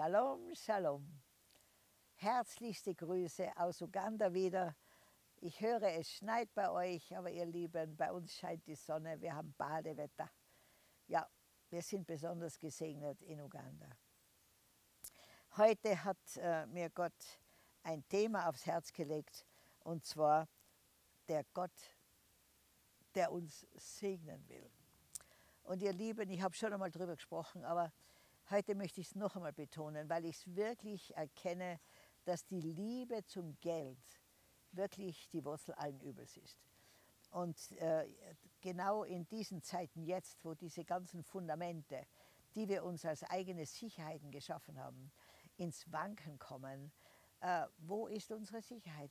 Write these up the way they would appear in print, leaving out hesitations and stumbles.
Shalom, Shalom. Herzlichste Grüße aus Uganda wieder. Ich höre, es schneit bei euch, aber ihr Lieben, bei uns scheint die Sonne, wir haben Badewetter. Ja, wir sind besonders gesegnet in Uganda. Heute hat mir Gott ein Thema aufs Herz gelegt, und zwar der Gott, der uns segnen will. Und ihr Lieben, ich habe schon einmal darüber gesprochen, aber heute möchte ich es noch einmal betonen, weil ich es wirklich erkenne, dass die Liebe zum Geld wirklich die Wurzel allen Übels ist. Und genau in diesen Zeiten jetzt, wo diese ganzen Fundamente, die wir uns als eigene Sicherheiten geschaffen haben, ins Wanken kommen, wo ist unsere Sicherheit?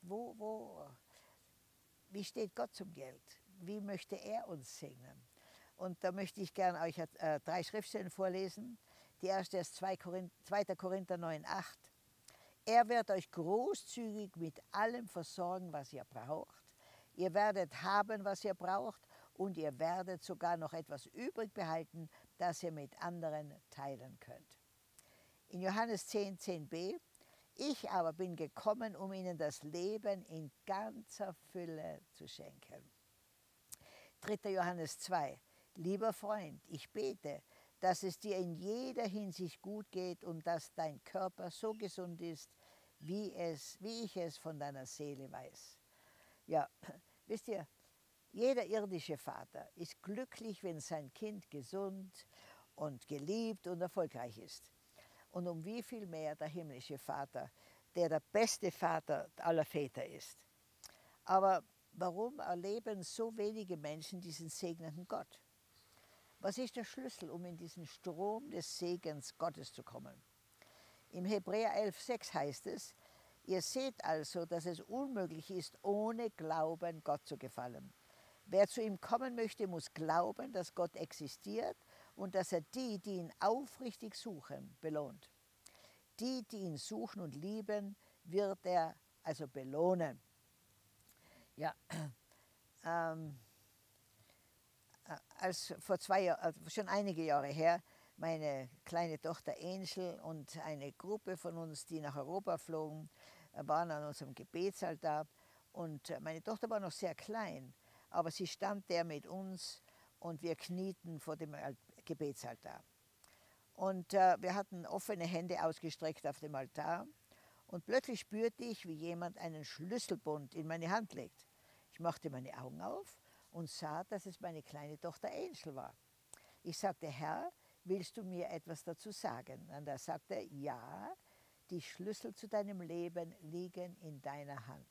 Wie steht Gott zum Geld? Wie möchte er uns segnen? Und da möchte ich gerne euch 3 Schriftstellen vorlesen. Die erste ist 2. Korinther 9,8. Er wird euch großzügig mit allem versorgen, was ihr braucht. Ihr werdet haben, was ihr braucht, und ihr werdet sogar noch etwas übrig behalten, das ihr mit anderen teilen könnt. In Johannes 10,10b. Ich aber bin gekommen, um ihnen das Leben in ganzer Fülle zu schenken. 3. Johannes 2. Lieber Freund, ich bete, dass es dir in jeder Hinsicht gut geht und dass dein Körper so gesund ist, wie ich es von deiner Seele weiß. Ja, wisst ihr, jeder irdische Vater ist glücklich, wenn sein Kind gesund und geliebt und erfolgreich ist. Und um wie viel mehr der himmlische Vater, der beste Vater aller Väter ist. Aber warum erleben so wenige Menschen diesen segnenden Gott? Was ist der Schlüssel, um in diesen Strom des Segens Gottes zu kommen? Im Hebräer 11,6 heißt es, ihr seht also, dass es unmöglich ist, ohne Glauben Gott zu gefallen. Wer zu ihm kommen möchte, muss glauben, dass Gott existiert und dass er die, die ihn aufrichtig suchen, belohnt. Die, die ihn suchen und lieben, wird er also belohnen. Ja, als vor schon einige Jahre her, meine kleine Tochter Angel und eine Gruppe von uns, die nach Europa flogen, waren an unserem Gebetsaltar. Und meine Tochter war noch sehr klein, aber sie stand der mit uns und wir knieten vor dem Gebetsaltar. Und wir hatten offene Hände ausgestreckt auf dem Altar und plötzlich spürte ich, wie jemand einen Schlüsselbund in meine Hand legt. Ich machte meine Augen auf und sah, dass es meine kleine Tochter Angel war. Ich sagte, Herr, willst du mir etwas dazu sagen? Und er sagte, ja, die Schlüssel zu deinem Leben liegen in deiner Hand.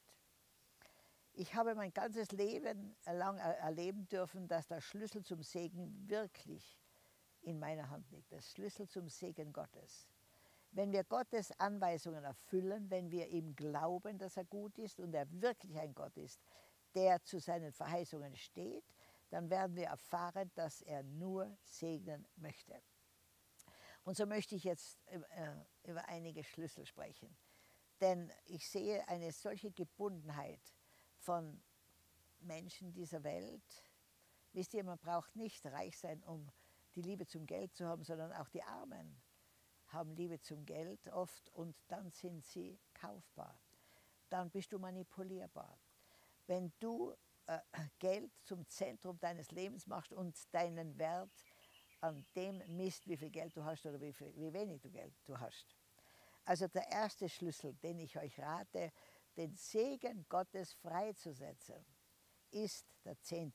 Ich habe mein ganzes Leben lang erleben dürfen, dass der Schlüssel zum Segen wirklich in meiner Hand liegt, der Schlüssel zum Segen Gottes. Wenn wir Gottes Anweisungen erfüllen, wenn wir ihm glauben, dass er gut ist und er wirklich ein Gott ist, der zu seinen Verheißungen steht, dann werden wir erfahren, dass er nur segnen möchte. Und so möchte ich jetzt über einige Schlüssel sprechen. Denn ich sehe eine solche Gebundenheit von Menschen dieser Welt. Wisst ihr, man braucht nicht reich sein, um die Liebe zum Geld zu haben, sondern auch die Armen haben Liebe zum Geld oft und dann sind sie kaufbar. Dann bist du manipulierbar. Wenn du Geld zum Zentrum deines Lebens machst und deinen Wert an dem misst, wie viel Geld du hast oder wie wenig Geld du hast. Also der erste Schlüssel, den ich euch rate, den Segen Gottes freizusetzen, ist der 10.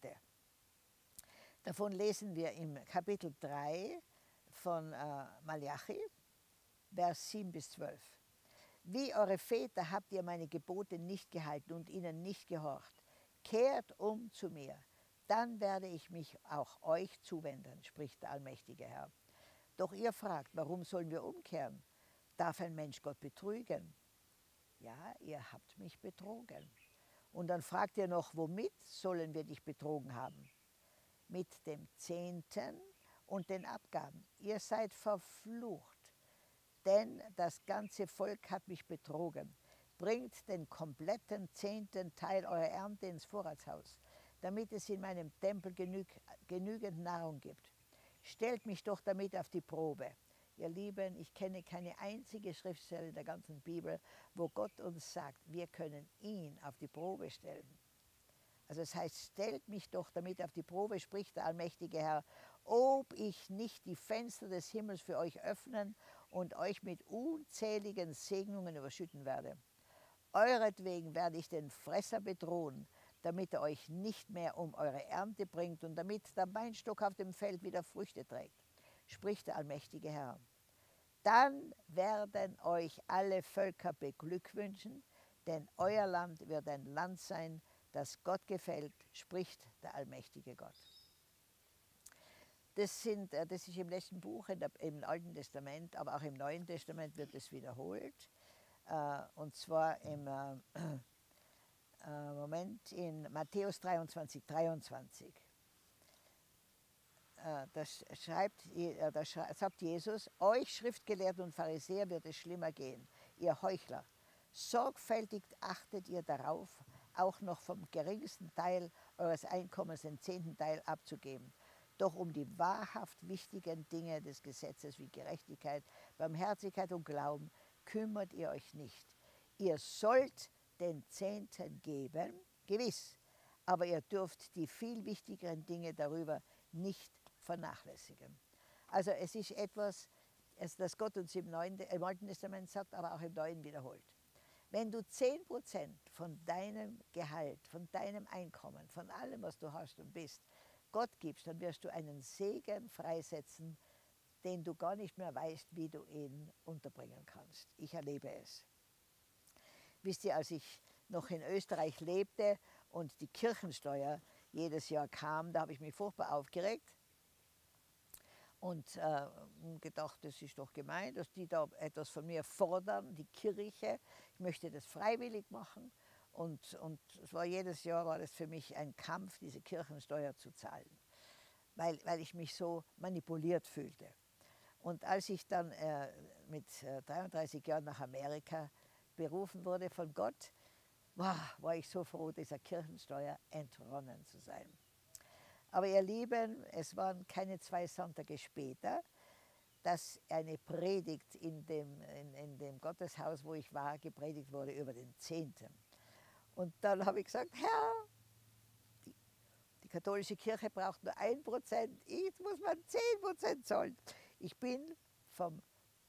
Davon lesen wir im Kapitel 3 von Malachi, Vers 7 bis 12. Wie eure Väter habt ihr meine Gebote nicht gehalten und ihnen nicht gehorcht. Kehrt um zu mir, dann werde ich mich auch euch zuwenden, spricht der allmächtige Herr. Doch ihr fragt, warum sollen wir umkehren? Darf ein Mensch Gott betrügen? Ja, ihr habt mich betrogen. Und dann fragt ihr noch, womit sollen wir dich betrogen haben? Mit dem Zehnten und den Abgaben. Ihr seid verflucht, denn das ganze Volk hat mich betrogen. Bringt den kompletten 10. Teil eurer Ernte ins Vorratshaus, damit es in meinem Tempel genügend Nahrung gibt. Stellt mich doch damit auf die Probe. Ihr Lieben, ich kenne keine einzige Schriftstelle in der ganzen Bibel, wo Gott uns sagt, wir können ihn auf die Probe stellen. Also es heißt, stellt mich doch damit auf die Probe, spricht der allmächtige Herr, ob ich nicht die Fenster des Himmels für euch öffnen und euch mit unzähligen Segnungen überschütten werde. Euretwegen werde ich den Fresser bedrohen, damit er euch nicht mehr um eure Ernte bringt und damit der Weinstock auf dem Feld wieder Früchte trägt, spricht der allmächtige Herr. Dann werden euch alle Völker beglückwünschen, denn euer Land wird ein Land sein, das Gott gefällt, spricht der allmächtige Gott. Das ist im letzten Buch, im Alten Testament, aber auch im Neuen Testament wird es wiederholt. Und zwar im Moment in Matthäus 23, 23. Da sagt Jesus, euch Schriftgelehrten und Pharisäer wird es schlimmer gehen, ihr Heuchler. Sorgfältig achtet ihr darauf, auch noch vom geringsten Teil eures Einkommens den 10. Teil abzugeben. Doch um die wahrhaft wichtigen Dinge des Gesetzes wie Gerechtigkeit, Barmherzigkeit und Glauben kümmert ihr euch nicht. Ihr sollt den 10. geben, gewiss, aber ihr dürft die viel wichtigeren Dinge darüber nicht vernachlässigen. Also es ist etwas, das Gott uns im Alten Testament sagt, aber auch im Neuen wiederholt. Wenn du 10% von deinem Gehalt, von deinem Einkommen, von allem, was du hast und bist, Gott gibst, dann wirst du einen Segen freisetzen, den du gar nicht mehr weißt, wie du ihn unterbringen kannst. Ich erlebe es. Wisst ihr, als ich noch in Österreich lebte und die Kirchensteuer jedes Jahr kam, da habe ich mich furchtbar aufgeregt und gedacht, das ist doch gemein, dass die da etwas von mir fordern, die Kirche. Ich möchte das freiwillig machen und es war jedes Jahr war das für mich ein Kampf, diese Kirchensteuer zu zahlen, weil ich mich so manipuliert fühlte. Und als ich dann mit 33 Jahren nach Amerika berufen wurde von Gott, war ich so froh, dieser Kirchensteuer entronnen zu sein. Aber ihr Lieben, es waren keine 2 Sonntage später, dass eine Predigt in dem Gotteshaus, wo ich war, gepredigt wurde über den 10. Und dann habe ich gesagt, Herr, die katholische Kirche braucht nur 1%, jetzt muss man 10% zahlen. Ich bin vom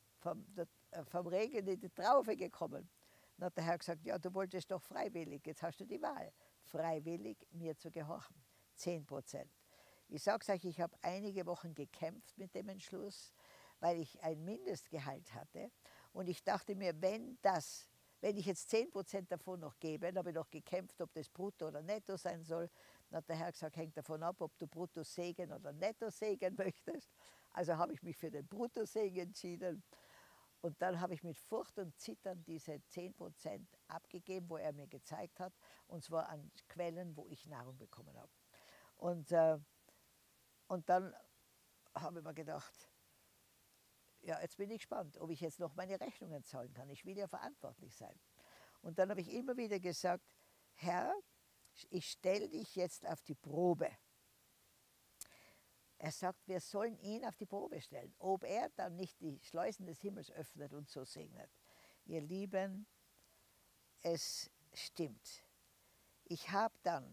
Regen in die Traufe gekommen. Dann hat der Herr gesagt, ja, du wolltest doch freiwillig, jetzt hast du die Wahl, freiwillig mir zu gehorchen, 10%. Ich sage es euch, ich habe einige Wochen gekämpft mit dem Entschluss, weil ich ein Mindestgehalt hatte und ich dachte mir, wenn ich jetzt 10% davon noch gebe, dann habe ich noch gekämpft, ob das brutto oder netto sein soll. Dann hat der Herr gesagt, hängt davon ab, ob du Bruttosegen oder Nettosegen möchtest. Also habe ich mich für den Bruttosegen entschieden. Und dann habe ich mit Furcht und Zittern diese 10% abgegeben, wo er mir gezeigt hat, und zwar an Quellen, wo ich Nahrung bekommen habe. Und dann habe ich mir gedacht, ja, jetzt bin ich gespannt, ob ich jetzt noch meine Rechnungen zahlen kann. Ich will ja verantwortlich sein. Und dann habe ich immer wieder gesagt, Herr, ich stelle dich jetzt auf die Probe. Er sagt, wir sollen ihn auf die Probe stellen, ob er dann nicht die Schleusen des Himmels öffnet und so segnet. Ihr Lieben, es stimmt. Ich habe dann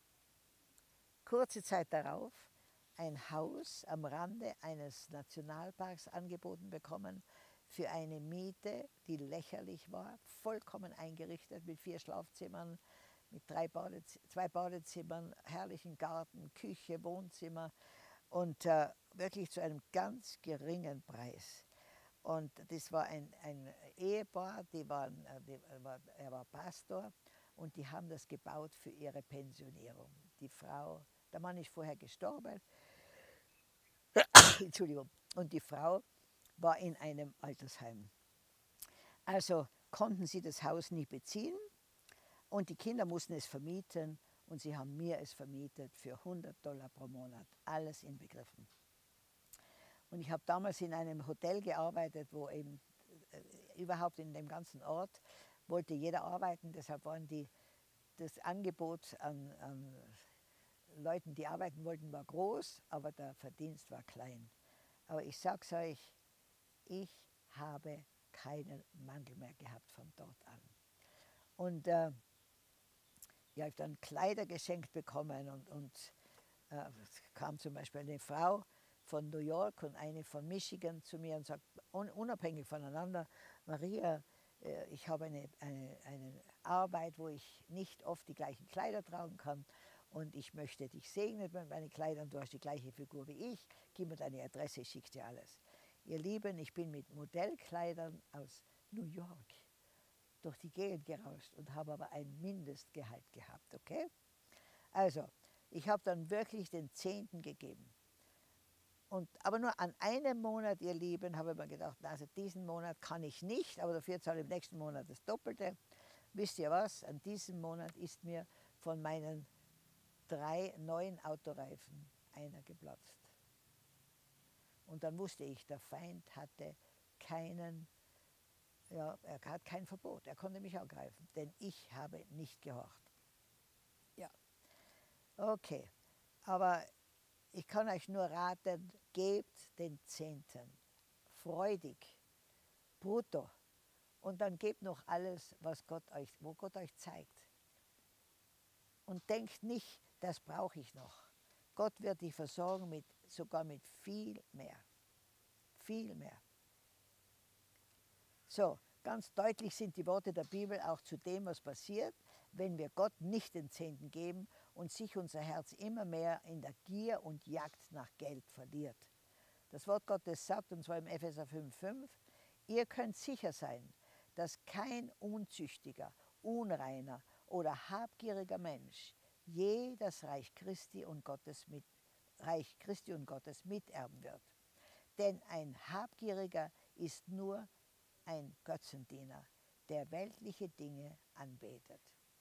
kurze Zeit darauf ein Haus am Rande eines Nationalparks angeboten bekommen für eine Miete, die lächerlich war, vollkommen eingerichtet mit 4 Schlafzimmern, mit 2 Badezimmern, herrlichen Garten, Küche, Wohnzimmer. Und wirklich zu einem ganz geringen Preis. Und das war ein Ehepaar, er war Pastor und die haben das gebaut für ihre Pensionierung. Der Mann ist vorher gestorben, Entschuldigung, und die Frau war in einem Altersheim. Also konnten sie das Haus nie beziehen und die Kinder mussten es vermieten. Und sie haben mir es vermietet für $100 pro Monat, alles inbegriffen. Und ich habe damals in einem Hotel gearbeitet, wo eben überhaupt in dem ganzen Ort wollte jeder arbeiten. Deshalb waren das Angebot an Leuten, die arbeiten wollten, war groß, aber der Verdienst war klein. Aber ich sage es euch, Ich habe keinen Mantel mehr gehabt von dort an. Und ich habe dann Kleider geschenkt bekommen und es kam zum Beispiel eine Frau von New York und eine von Michigan zu mir und sagt, unabhängig voneinander, Maria, ich habe eine Arbeit, wo ich nicht oft die gleichen Kleider tragen kann und ich möchte dich segnen mit meinen Kleidern, du hast die gleiche Figur wie ich, gib mir deine Adresse, ich schicke dir alles. Ihr Lieben, ich bin mit Modellkleidern aus New York durch die Gegend gerauscht und habe aber ein Mindestgehalt gehabt, okay? Also, ich habe dann wirklich den 10. gegeben. Aber nur an einem Monat, ihr Lieben, habe ich mir gedacht, also diesen Monat kann ich nicht, aber dafür zahle ich im nächsten Monat das Doppelte. Wisst ihr was? An diesem Monat ist mir von meinen 3 neuen Autoreifen einer geplatzt. Und dann wusste ich, der Feind hatte er hat kein Verbot, er konnte mich angreifen, denn ich habe nicht gehorcht. Ja, okay, aber ich kann euch nur raten, gebt den 10. freudig, brutto, und dann gebt noch alles, wo Gott euch zeigt. Und denkt nicht, das brauche ich noch. Gott wird dich versorgen sogar mit viel mehr. Viel mehr. So, ganz deutlich sind die Worte der Bibel auch zu dem, was passiert, wenn wir Gott nicht den 10. geben und sich unser Herz immer mehr in der Gier und Jagd nach Geld verliert. Das Wort Gottes sagt, und zwar im Epheser 5,5, ihr könnt sicher sein, dass kein unzüchtiger, unreiner oder habgieriger Mensch je das Reich Christi und Gottes miterben wird. Denn ein Habgieriger ist nur ein Götzendiener, der weltliche Dinge anbetet.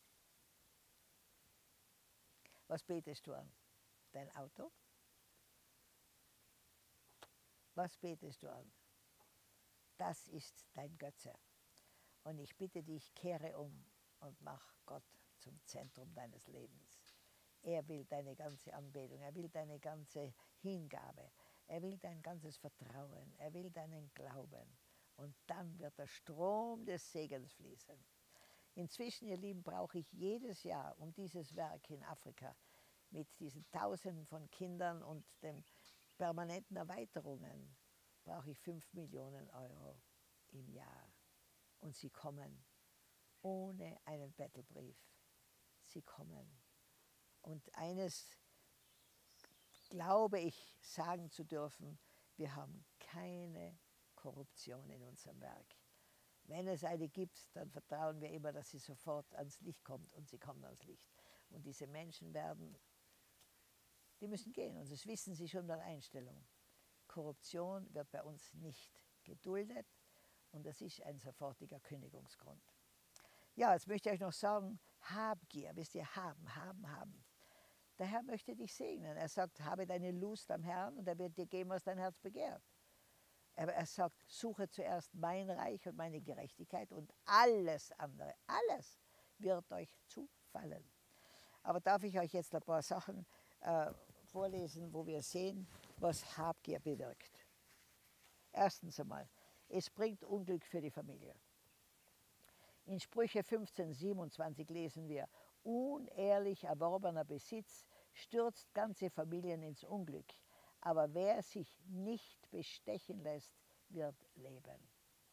Was betest du an? Dein Auto? Was betest du an? Das ist dein Götze. Und ich bitte dich, kehre um und mach Gott zum Zentrum deines Lebens. Er will deine ganze Anbetung, er will deine ganze Hingabe, er will dein ganzes Vertrauen, er will deinen Glauben. Und dann wird der Strom des Segens fließen. Inzwischen, ihr Lieben, brauche ich jedes Jahr um dieses Werk in Afrika mit diesen Tausenden von Kindern und den permanenten Erweiterungen, brauche ich 5 Millionen Euro im Jahr. Und sie kommen ohne einen Bettelbrief. Sie kommen. Und eines glaube ich sagen zu dürfen, wir haben keine Korruption in unserem Werk. Wenn es eine gibt, dann vertrauen wir immer, dass sie sofort ans Licht kommt und sie kommt ans Licht. Und diese Menschen die müssen gehen und das wissen sie schon bei der Einstellung. Korruption wird bei uns nicht geduldet und das ist ein sofortiger Kündigungsgrund. Ja, jetzt möchte ich euch noch sagen, Habgier, wisst ihr, haben. Der Herr möchte dich segnen. Er sagt, habe deine Lust am Herrn und er wird dir geben, was dein Herz begehrt. Aber er sagt, suche zuerst mein Reich und meine Gerechtigkeit und alles andere, alles wird euch zufallen. Aber darf ich euch jetzt ein paar Sachen vorlesen, wo wir sehen, was Habgier bewirkt. Erstens einmal, es bringt Unglück für die Familie. In Sprüche 15,27 lesen wir, unehrlich erworbener Besitz stürzt ganze Familien ins Unglück, aber wer sich nicht bestechen lässt, wird leben.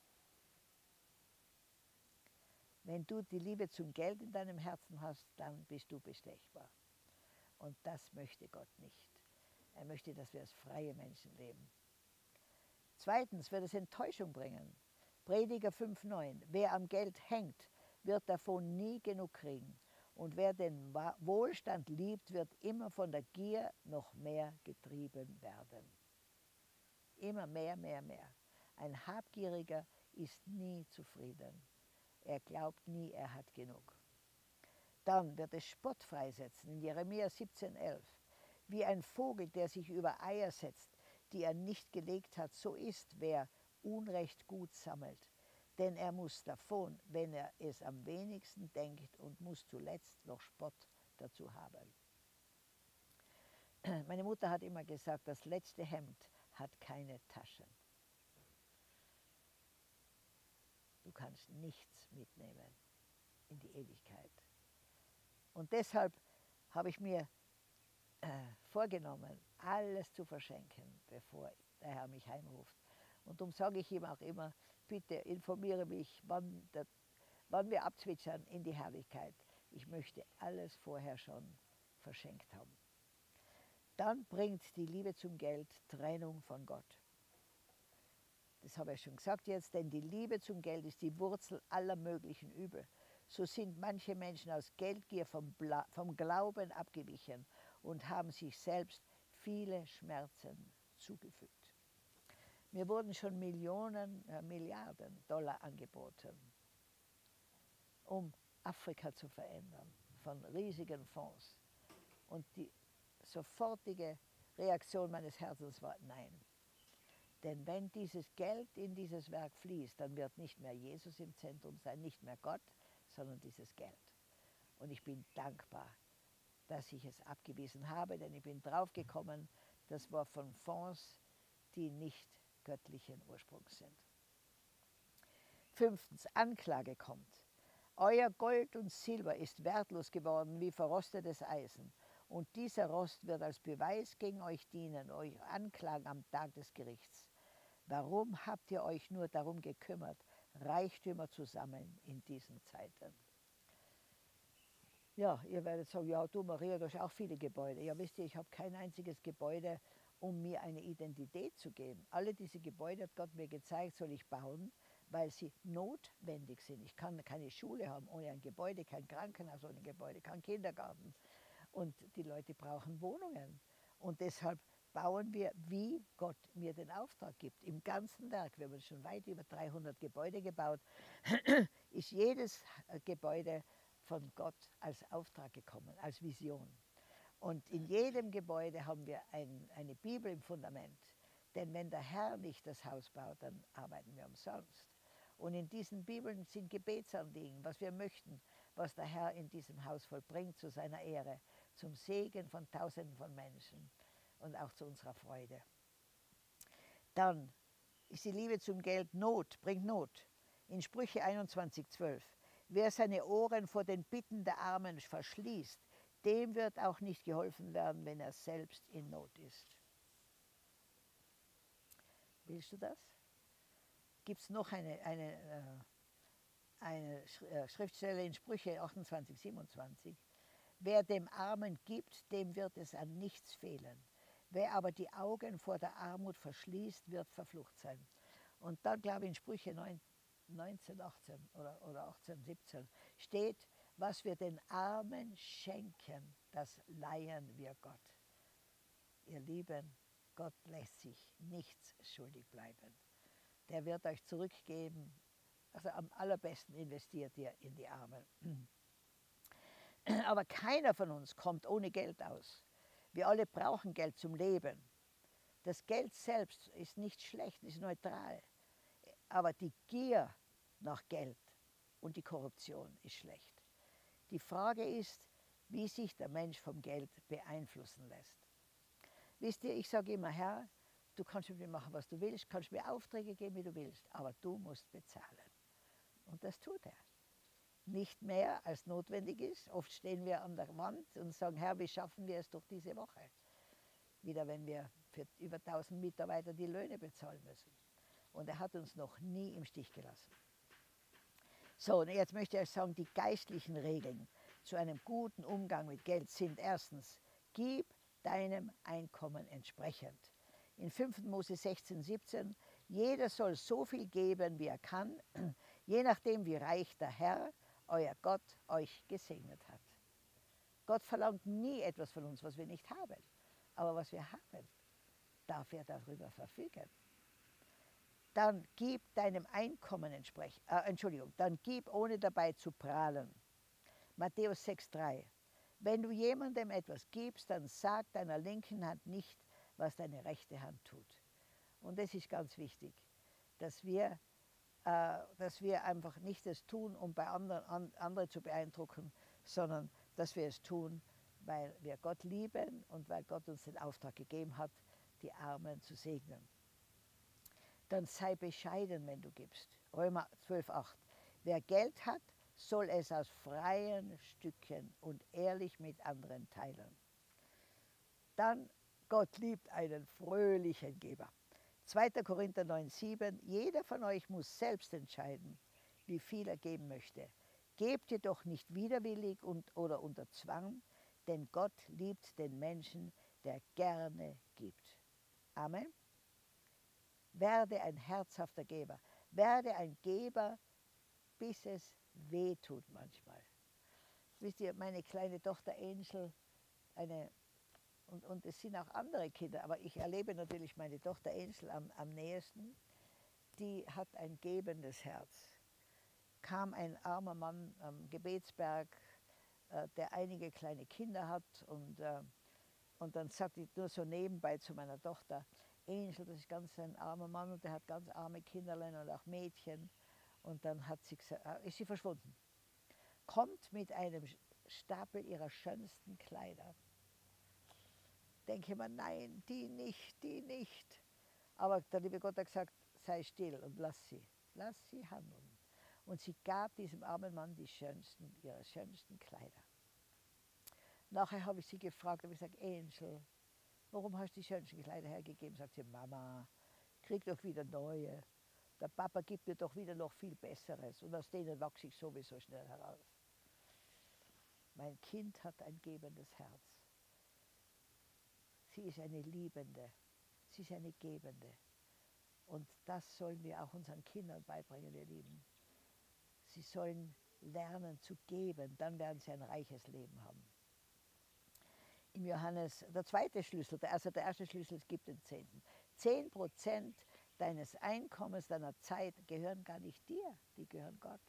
Wenn du die Liebe zum Geld in deinem Herzen hast, dann bist du bestechbar. Und das möchte Gott nicht. Er möchte, dass wir als freie Menschen leben. Zweitens wird es Enttäuschung bringen. Prediger 5,9. Wer am Geld hängt, wird davon nie genug kriegen. Und wer den Wohlstand liebt, wird immer von der Gier noch mehr getrieben werden. Immer mehr, mehr, mehr. Ein Habgieriger ist nie zufrieden. Er glaubt nie, er hat genug. Dann wird es Spott freisetzen in Jeremia 17,11. Wie ein Vogel, der sich über Eier setzt, die er nicht gelegt hat, so ist, wer Unrecht gut sammelt. Denn er muss davon, wenn er es am wenigsten denkt und muss zuletzt noch Spott dazu haben. Meine Mutter hat immer gesagt, das letzte Hemd hat keine Taschen. du kannst nichts mitnehmen in die Ewigkeit. Und deshalb habe ich mir vorgenommen, alles zu verschenken, bevor der Herr mich heimruft. Und darum sage ich ihm auch immer, bitte informiere mich, wann wir abzwitschern in die Herrlichkeit. Ich möchte alles vorher schon verschenkt haben. Dann bringt die Liebe zum Geld Trennung von Gott. Das habe ich schon gesagt jetzt, denn die Liebe zum Geld ist die Wurzel aller möglichen Übel. So sind manche Menschen aus Geldgier vom Glauben abgewichen und haben sich selbst viele Schmerzen zugefügt. Mir wurden schon Milliarden Dollar angeboten, um Afrika zu verändern, von riesigen Fonds. Und die sofortige Reaktion meines Herzens war nein. Denn wenn dieses Geld in dieses Werk fließt, dann wird nicht mehr Jesus im Zentrum sein, nicht mehr Gott, sondern dieses Geld. Und ich bin dankbar, dass ich es abgewiesen habe, denn ich bin draufgekommen, das war von Fonds, die nicht göttlichen Ursprungs sind. 5. Anklage kommt. Euer Gold und Silber ist wertlos geworden wie verrostetes Eisen. Und dieser Rost wird als Beweis gegen euch dienen, euch anklagen am Tag des Gerichts. Warum habt ihr euch nur darum gekümmert, Reichtümer zu sammeln in diesen Zeiten? Ja, ihr werdet sagen, ja du Maria, du hast auch viele Gebäude. Ja, wisst ihr, ich habe kein einziges Gebäude, um mir eine Identität zu geben. Alle diese Gebäude hat Gott mir gezeigt, soll ich bauen, weil sie notwendig sind. Ich kann keine Schule haben ohne ein Gebäude, kein Krankenhaus ohne ein Gebäude, kein Kindergarten. Und die Leute brauchen Wohnungen. Und deshalb bauen wir, wie Gott mir den Auftrag gibt. Im ganzen Werk, wir haben schon weit über 300 Gebäude gebaut, ist jedes Gebäude von Gott als Auftrag gekommen, als Vision. Und in jedem Gebäude haben wir eine Bibel im Fundament. Denn wenn der Herr nicht das Haus baut, dann arbeiten wir umsonst. Und in diesen Bibeln sind Gebetsanliegen, was wir möchten, was der Herr in diesem Haus vollbringt zu seiner Ehre, zum Segen von Tausenden von Menschen und auch zu unserer Freude. Dann ist die Liebe zum Geld Not, bringt Not. In Sprüche 21,12. Wer seine Ohren vor den Bitten der Armen verschließt, dem wird auch nicht geholfen werden, wenn er selbst in Not ist. Willst du das? Gibt es noch eine Schriftstelle in Sprüche 28,27. Wer dem Armen gibt, dem wird es an nichts fehlen. Wer aber die Augen vor der Armut verschließt, wird verflucht sein. Und dann, glaube ich, in Sprüche 19, 18 oder 18, 17 steht, was wir den Armen schenken, das leihen wir Gott. Ihr Lieben, Gott lässt sich nichts schuldig bleiben. Der wird euch zurückgeben. Also am allerbesten investiert ihr in die Armen. Aber keiner von uns kommt ohne Geld aus. Wir alle brauchen Geld zum Leben. Das Geld selbst ist nicht schlecht, ist neutral. Aber die Gier nach Geld und die Korruption ist schlecht. Die Frage ist, wie sich der Mensch vom Geld beeinflussen lässt. Wisst ihr, ich sage immer, Herr, du kannst mit mir machen, was du willst, kannst mir Aufträge geben, wie du willst, aber du musst bezahlen. Und das tut er. Nicht mehr, als notwendig ist. Oft stehen wir an der Wand und sagen, Herr, wie schaffen wir es durch diese Woche? Wieder, wenn wir für über 1000 Mitarbeiter die Löhne bezahlen müssen. Und er hat uns noch nie im Stich gelassen. So, und jetzt möchte ich euch sagen, die geistlichen Regeln zu einem guten Umgang mit Geld sind erstens, gib deinem Einkommen entsprechend. In 5. Mose 16, 17, jeder soll so viel geben, wie er kann, je nachdem, wie reich der Herr, euer Gott, euch gesegnet hat. Gott verlangt nie etwas von uns, was wir nicht haben. Aber was wir haben, darf er darüber verfügen. Dann gib deinem Einkommen entsprechend, dann gib, ohne dabei zu prahlen. Matthäus 6,3. Wenn du jemandem etwas gibst, dann sag deiner linken Hand nicht, was deine rechte Hand tut. Und das ist ganz wichtig, dass wir einfach nicht das tun, um bei andere zu beeindrucken, sondern dass wir es tun, weil wir Gott lieben und weil Gott uns den Auftrag gegeben hat, die Armen zu segnen. Dann sei bescheiden, wenn du gibst. Römer 12,8. Wer Geld hat, soll es aus freien Stücken und ehrlich mit anderen teilen. Dann, Gott liebt einen fröhlichen Geber. 2. Korinther 9,7: Jeder von euch muss selbst entscheiden, wie viel er geben möchte. Gebt jedoch nicht widerwillig oder unter Zwang, denn Gott liebt den Menschen, der gerne gibt. Amen. Werde ein herzhafter Geber. Werde ein Geber, bis es weh tut manchmal. Wisst ihr, meine kleine Tochter Angel, und es sind auch andere Kinder, aber ich erlebe natürlich meine Tochter Angel am nächsten, die hat ein gebendes Herz. Kam ein armer Mann am Gebetsberg, der einige kleine Kinder hat, und dann sagte ich nur so nebenbei zu meiner Tochter: Angel, das ist ganz ein armer Mann und der hat ganz arme Kinderlein und auch Mädchen. Und dann ist sie verschwunden. Kommt mit einem Stapel ihrer schönsten Kleider. Denke mir, nein, die nicht, die nicht. Aber der liebe Gott hat gesagt, sei still und lass sie handeln. Und sie gab diesem armen Mann ihre schönsten Kleider. Nachher habe ich sie gefragt, habe ich gesagt: Angel, warum hast du die schönsten Kleider hergegeben? Sagt sie: Mama, krieg doch wieder neue. Der Papa gibt mir doch wieder noch viel Besseres und aus denen wachse ich sowieso schnell heraus. Mein Kind hat ein gebendes Herz. Sie ist eine Liebende, sie ist eine Gebende. Und das sollen wir auch unseren Kindern beibringen, ihr Lieben. Sie sollen lernen zu geben, dann werden sie ein reiches Leben haben. Im Johannes, der zweite Schlüssel, der erste Schlüssel, es gibt den 10. 10% deines Einkommens, deiner Zeit gehören gar nicht dir, die gehören Gott.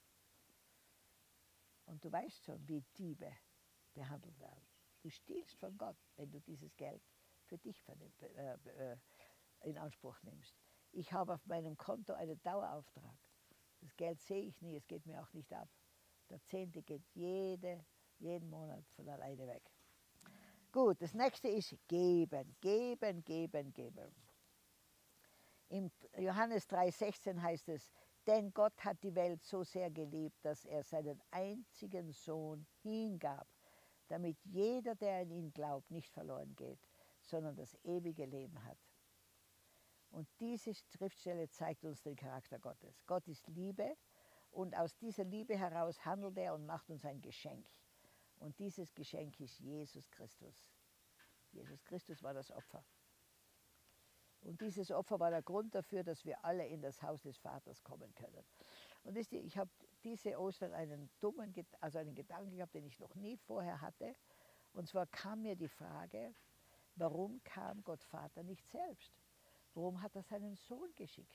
Und du weißt schon, wie Diebe behandelt werden. Du stiehlst von Gott, wenn du dieses Geld für dich in Anspruch nimmst. Ich habe auf meinem Konto einen Dauerauftrag. Das Geld sehe ich nie, es geht mir auch nicht ab. Der 10. geht jeden Monat von alleine weg. Gut, das nächste ist geben, geben, geben, geben. Im Johannes 3,16 heißt es: Denn Gott hat die Welt so sehr geliebt, dass er seinen einzigen Sohn hingab, damit jeder, der an ihn glaubt, nicht verloren geht, sondern das ewige Leben hat. Und diese Schriftstelle zeigt uns den Charakter Gottes. Gott ist Liebe und aus dieser Liebe heraus handelt er und macht uns ein Geschenk. Und dieses Geschenk ist Jesus Christus. Jesus Christus war das Opfer. Und dieses Opfer war der Grund dafür, dass wir alle in das Haus des Vaters kommen können. Und ich habe diese Ostern einen Gedanken gehabt, den ich noch nie vorher hatte. Und zwar kam mir die Frage, warum kam Gott Vater nicht selbst? Warum hat er seinen Sohn geschickt?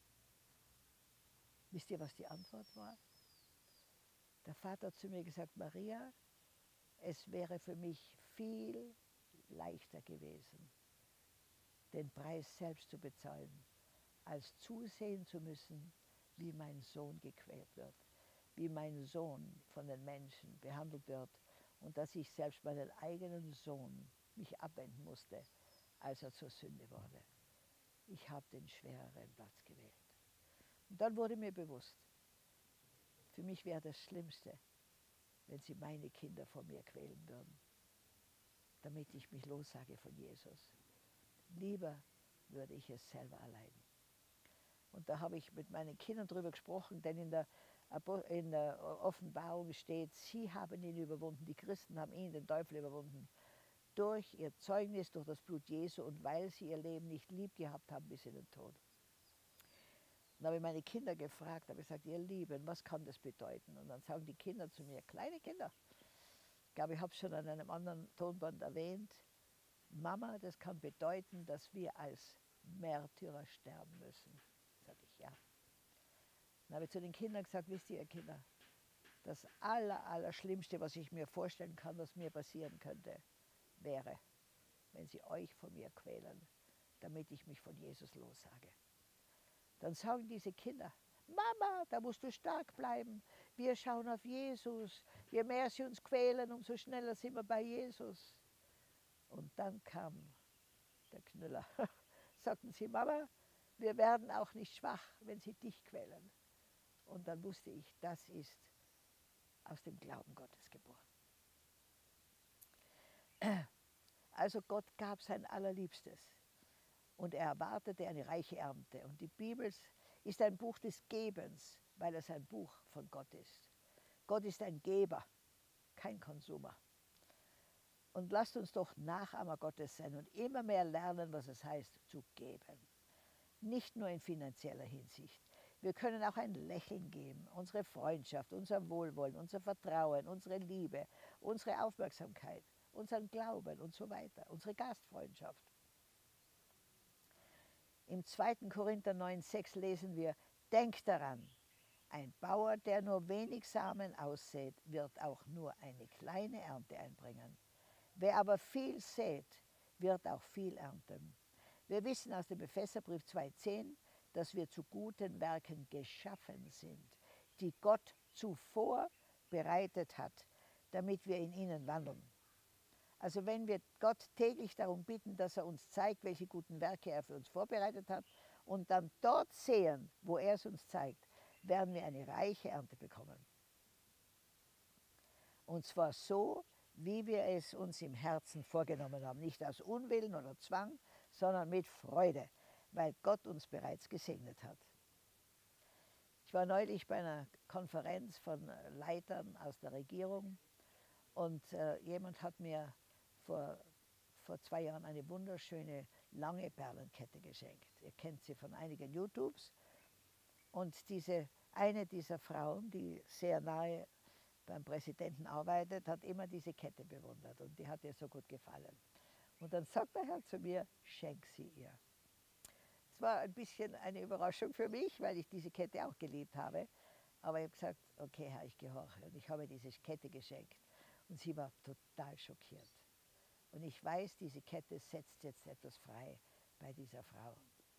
Wisst ihr, was die Antwort war? Der Vater hat zu mir gesagt: Maria, es wäre für mich viel leichter gewesen, den Preis selbst zu bezahlen, als zusehen zu müssen, wie mein Sohn gequält wird, wie mein Sohn von den Menschen behandelt wird und dass ich selbst meinen eigenen Sohn mich abwenden musste, als er zur Sünde wurde. Ich habe den schwereren Platz gewählt. Und dann wurde mir bewusst, für mich wäre das Schlimmste, wenn sie meine Kinder vor mir quälen würden, damit ich mich lossage von Jesus. Lieber würde ich es selber erleiden. Und da habe ich mit meinen Kindern drüber gesprochen, denn in der Offenbarung steht, sie haben ihn überwunden, die Christen haben ihn, den Teufel, überwunden, durch ihr Zeugnis, durch das Blut Jesu und weil sie ihr Leben nicht lieb gehabt haben bis in den Tod. Dann habe ich meine Kinder gefragt, habe gesagt: Ihr Lieben, was kann das bedeuten? Und dann sagen die Kinder zu mir, kleine Kinder, ich glaube, ich habe es schon an einem anderen Tonband erwähnt: Mama, das kann bedeuten, dass wir als Märtyrer sterben müssen. Sag ich: Ja. Dann habe ich zu den Kindern gesagt: Wisst ihr, Kinder, das Allerschlimmste, was ich mir vorstellen kann, was mir passieren könnte, wäre, wenn sie euch von mir quälen, damit ich mich von Jesus lossage. Dann sagen diese Kinder: Mama, da musst du stark bleiben. Wir schauen auf Jesus. Je mehr sie uns quälen, umso schneller sind wir bei Jesus. Und dann kam der Knüller. Sagten sie: Mama, wir werden auch nicht schwach, wenn sie dich quälen. Und dann wusste ich, das ist aus dem Glauben Gottes geboren. Also Gott gab sein Allerliebstes und er erwartete eine reiche Ernte. Und die Bibel ist ein Buch des Gebens, weil es ein Buch von Gott ist. Gott ist ein Geber, kein Konsumer. Und lasst uns doch Nachahmer Gottes sein und immer mehr lernen, was es heißt, zu geben. Nicht nur in finanzieller Hinsicht. Wir können auch ein Lächeln geben, unsere Freundschaft, unser Wohlwollen, unser Vertrauen, unsere Liebe, unsere Aufmerksamkeit, unseren Glauben und so weiter, unsere Gastfreundschaft. Im 2. Korinther 9,6 lesen wir, denkt daran, ein Bauer, der nur wenig Samen aussät, wird auch nur eine kleine Ernte einbringen. Wer aber viel sät, wird auch viel ernten. Wir wissen aus dem Epheserbrief 2,10, dass wir zu guten Werken geschaffen sind, die Gott zuvor bereitet hat, damit wir in ihnen wandeln. Also wenn wir Gott täglich darum bitten, dass er uns zeigt, welche guten Werke er für uns vorbereitet hat und dann dort sehen, wo er es uns zeigt, werden wir eine reiche Ernte bekommen. Und zwar so, wie wir es uns im Herzen vorgenommen haben. Nicht aus Unwillen oder Zwang, sondern mit Freude, weil Gott uns bereits gesegnet hat. Ich war neulich bei einer Konferenz von Leitern aus der Regierung und jemand hat mir vor 2 Jahren eine wunderschöne lange Perlenkette geschenkt. Ihr kennt sie von einigen YouTubes. Und eine dieser Frauen, die sehr nahe beim Präsidenten arbeitet, hat immer diese Kette bewundert und die hat ihr so gut gefallen. Und dann sagt der Herr zu mir, schenk sie ihr. Es war ein bisschen eine Überraschung für mich, weil ich diese Kette auch geliebt habe. Aber ich habe gesagt, okay Herr, ich gehorche. Und ich habe diese Kette geschenkt. Und sie war total schockiert. Und ich weiß, diese Kette setzt jetzt etwas frei bei dieser Frau.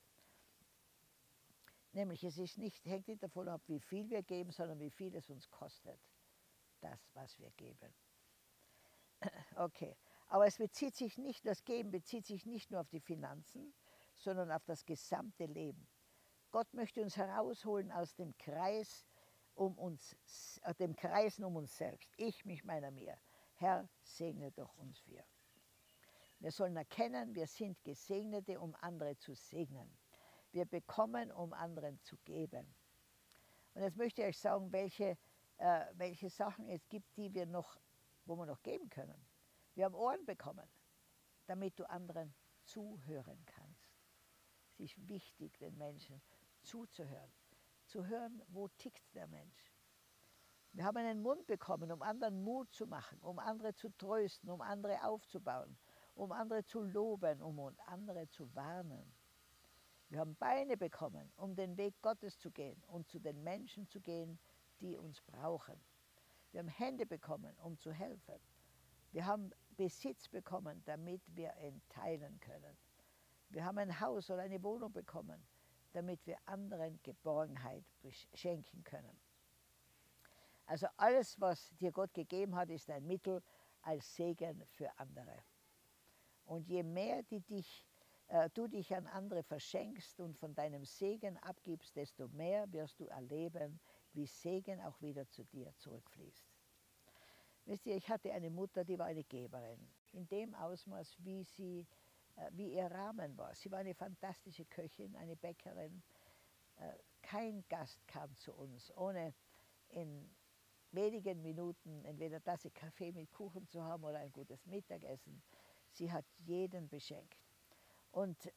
Nämlich es ist nicht, hängt nicht davon ab, wie viel wir geben, sondern wie viel es uns kostet, das, was wir geben. Okay, aber es bezieht sich nicht, das Geben bezieht sich nicht nur auf die Finanzen, sondern auf das gesamte Leben. Gott möchte uns herausholen aus dem Kreis dem Kreisen um uns selbst. Ich, mich, meiner, mir. Herr, segne doch uns wir. Wir sollen erkennen, wir sind Gesegnete, um andere zu segnen. Wir bekommen, um anderen zu geben. Und jetzt möchte ich euch sagen, welche Sachen es gibt, wo wir noch geben können. Wir haben Ohren bekommen, damit du anderen zuhören kannst. Es ist wichtig, den Menschen zuzuhören. Zu hören, wo tickt der Mensch. Wir haben einen Mund bekommen, um anderen Mut zu machen, um andere zu trösten, um andere aufzubauen, um andere zu loben, um andere zu warnen. Wir haben Beine bekommen, um den Weg Gottes zu gehen und zu den Menschen zu gehen, die uns brauchen. Wir haben Hände bekommen, um zu helfen. Wir haben Besitz bekommen, damit wir ihn teilen können. Wir haben ein Haus oder eine Wohnung bekommen, damit wir anderen Geborgenheit schenken können. Also alles, was dir Gott gegeben hat, ist ein Mittel als Segen für andere. Und je mehr du dich an andere verschenkst und von deinem Segen abgibst, desto mehr wirst du erleben, wie Segen auch wieder zu dir zurückfließt. Wisst ihr, ich hatte eine Mutter, die war eine Geberin, in dem Ausmaß, wie ihr Rahmen war. Sie war eine fantastische Köchin, eine Bäckerin. Kein Gast kam zu uns, ohne in wenigen Minuten entweder eine Tasse Kaffee mit Kuchen zu haben oder ein gutes Mittagessen. Sie hat jeden beschenkt. Und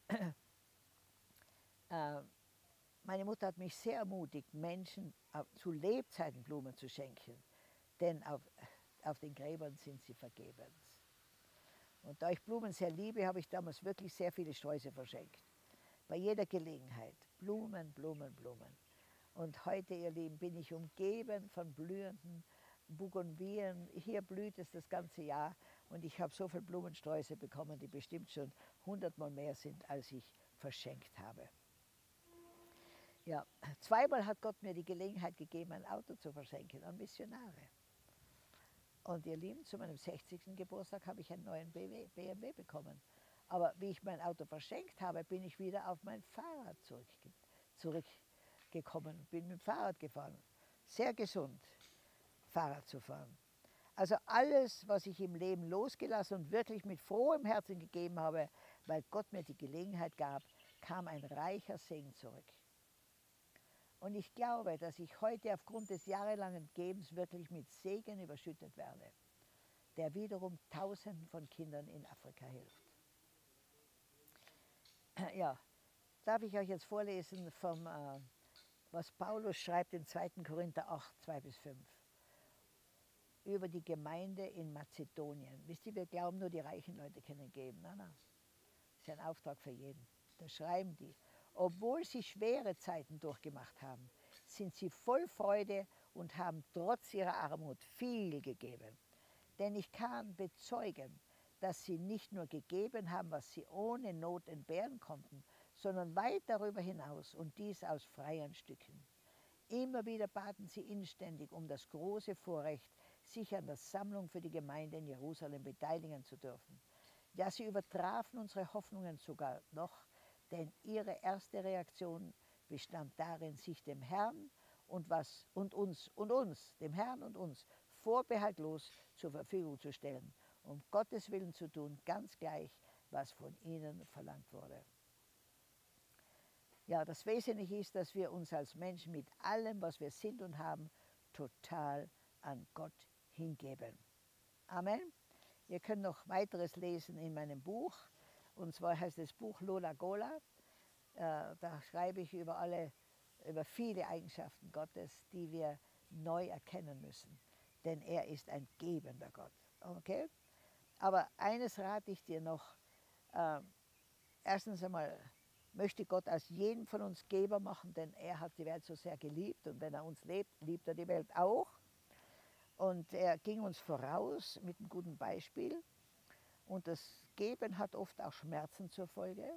meine Mutter hat mich sehr ermutigt, Menschen zu Lebzeiten Blumen zu schenken, denn auf den Gräbern sind sie vergebens. Und da ich Blumen sehr liebe, habe ich damals wirklich sehr viele Sträuße verschenkt. Bei jeder Gelegenheit. Blumen, Blumen, Blumen. Und heute, ihr Lieben, bin ich umgeben von blühenden Bougainvillen. Hier blüht es das ganze Jahr und ich habe so viele Blumensträuße bekommen, die bestimmt schon 100-mal mehr sind, als ich verschenkt habe. Ja, 2-mal hat Gott mir die Gelegenheit gegeben, ein Auto zu verschenken an Missionare. Und ihr Lieben, zu meinem 60. Geburtstag habe ich einen neuen BMW bekommen. Aber wie ich mein Auto verschenkt habe, bin ich wieder auf mein Fahrrad zurückgegangen. gekommen, bin mit dem Fahrrad gefahren. Sehr gesund, Fahrrad zu fahren. Also alles, was ich im Leben losgelassen und wirklich mit frohem Herzen gegeben habe, weil Gott mir die Gelegenheit gab, kam ein reicher Segen zurück. Und ich glaube, dass ich heute aufgrund des jahrelangen Gebens wirklich mit Segen überschüttet werde, der wiederum Tausenden von Kindern in Afrika hilft. Ja, darf ich euch jetzt vorlesen, was Paulus schreibt in 2. Korinther 8, 2-5, über die Gemeinde in Mazedonien. Wisst ihr, wir glauben, nur die reichen Leute können geben. Nein, nein, das ist ein Auftrag für jeden. Da schreiben die, obwohl sie schwere Zeiten durchgemacht haben, sind sie voll Freude und haben trotz ihrer Armut viel gegeben. Denn ich kann bezeugen, dass sie nicht nur gegeben haben, was sie ohne Not entbehren konnten, sondern weit darüber hinaus und dies aus freien Stücken. Immer wieder baten sie inständig um das große Vorrecht, sich an der Sammlung für die Gemeinde in Jerusalem beteiligen zu dürfen. Ja, sie übertrafen unsere Hoffnungen sogar noch, denn ihre erste Reaktion bestand darin, sich dem Herrn dem Herrn und uns, vorbehaltlos zur Verfügung zu stellen, um Gottes Willen zu tun, ganz gleich, was von ihnen verlangt wurde. Ja, das Wesentliche ist, dass wir uns als Menschen mit allem, was wir sind und haben, total an Gott hingeben. Amen. Ihr könnt noch weiteres lesen in meinem Buch, und zwar heißt das Buch Lola Gola. Da schreibe ich über viele Eigenschaften Gottes, die wir neu erkennen müssen. Denn er ist ein gebender Gott. Okay? Aber eines rate ich dir noch. Erstens einmal möchte Gott aus jedem von uns Geber machen, denn er hat die Welt so sehr geliebt. Und wenn er uns liebt, liebt er die Welt auch. Und er ging uns voraus mit einem guten Beispiel. Und das Geben hat oft auch Schmerzen zur Folge.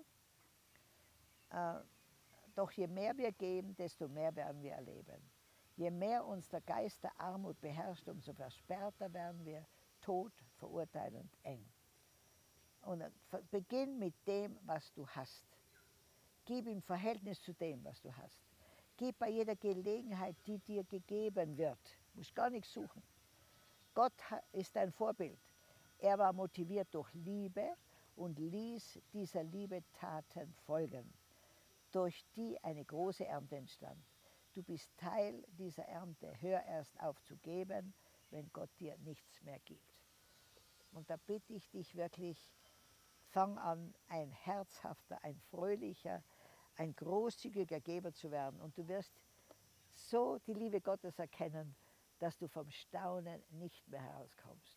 Doch je mehr wir geben, desto mehr werden wir erleben. Je mehr uns der Geist der Armut beherrscht, umso versperrter werden wir, tot, verurteilend, eng. Und beginn mit dem, was du hast. Gib im Verhältnis zu dem, was du hast. Gib bei jeder Gelegenheit, die dir gegeben wird. Du musst gar nichts suchen. Gott ist dein Vorbild. Er war motiviert durch Liebe und ließ dieser Liebe Taten folgen, durch die eine große Ernte entstand. Du bist Teil dieser Ernte. Hör erst auf zu geben, wenn Gott dir nichts mehr gibt. Und da bitte ich dich wirklich, fang an, ein herzhafter, ein fröhlicher, ein großzügiger Geber zu werden. Und du wirst so die Liebe Gottes erkennen, dass du vom Staunen nicht mehr herauskommst.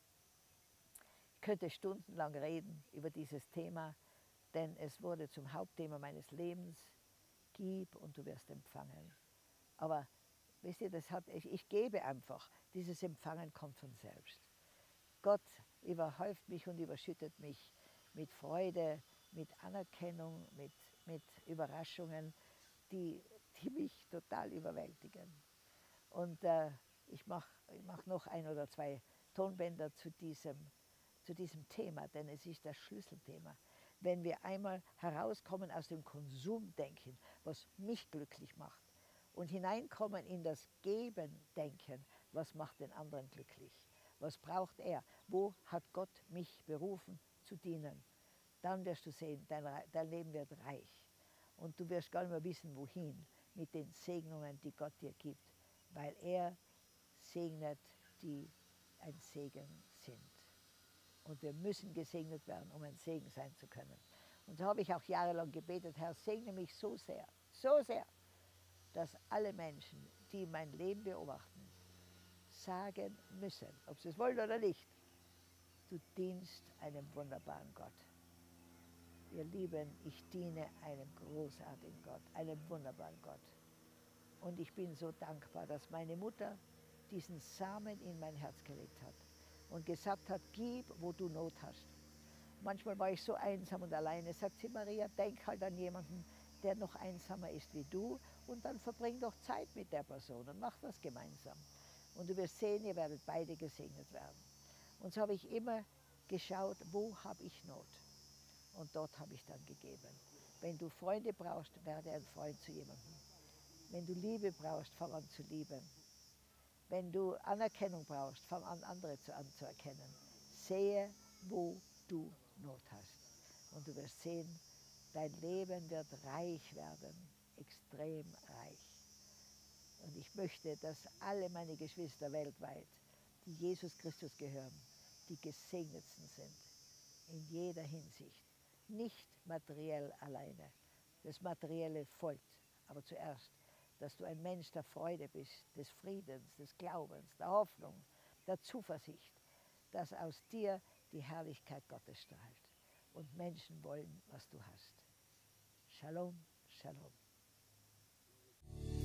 Ich könnte stundenlang reden über dieses Thema, denn es wurde zum Hauptthema meines Lebens. Gib und du wirst empfangen. Aber wisst ihr, ich gebe einfach. Dieses Empfangen kommt von selbst. Gott überhäuft mich und überschüttet mich mit Freude, mit Anerkennung, mit Überraschungen, die mich total überwältigen. Und ich mach noch 1 oder 2 Tonbänder zu diesem Thema, denn es ist das Schlüsselthema. Wenn wir einmal herauskommen aus dem Konsumdenken, was mich glücklich macht, und hineinkommen in das Geben-Denken, was macht den anderen glücklich? Was braucht er? Wo hat Gott mich berufen zu dienen? Dann wirst du sehen, dein Leben wird reich. Und du wirst gar nicht mehr wissen, wohin mit den Segnungen, die Gott dir gibt, weil er segnet, die ein Segen sind. Und wir müssen gesegnet werden, um ein Segen sein zu können. Und so habe ich auch jahrelang gebetet, Herr, segne mich so sehr, dass alle Menschen, die mein Leben beobachten, sagen müssen, ob sie es wollen oder nicht, du dienst einem wunderbaren Gott. Ihr Lieben, ich diene einem großartigen Gott, einem wunderbaren Gott. Und ich bin so dankbar, dass meine Mutter diesen Samen in mein Herz gelegt hat und gesagt hat, gib, wo du Not hast. Manchmal war ich so einsam und alleine, sagt sie, Maria, denk halt an jemanden, der noch einsamer ist wie du, und dann verbring doch Zeit mit der Person und mach das gemeinsam. Und du wirst sehen, ihr werdet beide gesegnet werden. Und so habe ich immer geschaut, wo habe ich Not? Und dort habe ich dann gegeben. Wenn du Freunde brauchst, werde ein Freund zu jemandem. Wenn du Liebe brauchst, fang an zu lieben. Wenn du Anerkennung brauchst, fang an, andere anzuerkennen. Sehe, wo du Not hast. Und du wirst sehen, dein Leben wird reich werden, extrem reich. Und ich möchte, dass alle meine Geschwister weltweit, die Jesus Christus gehören, die Gesegnetsten sind, in jeder Hinsicht. Nicht materiell alleine. Das Materielle folgt, aber zuerst, dass du ein Mensch der Freude bist, des Friedens, des Glaubens, der Hoffnung, der Zuversicht, dass aus dir die Herrlichkeit Gottes strahlt und Menschen wollen, was du hast. Shalom, Shalom.